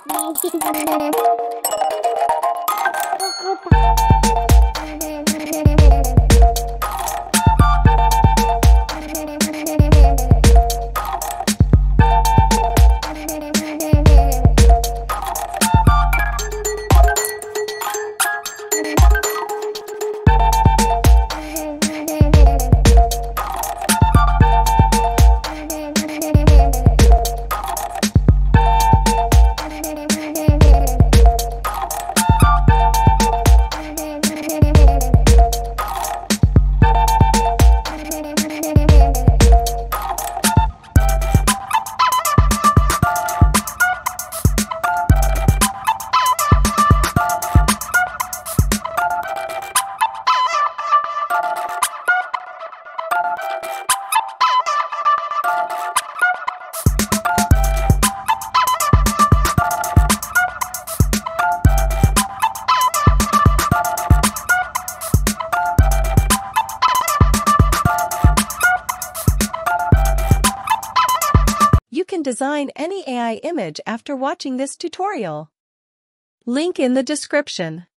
You can design any AI image after watching this tutorial. Link in the description.